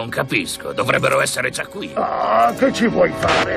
Non capisco, dovrebbero essere già qui. Ah, che ci vuoi fare?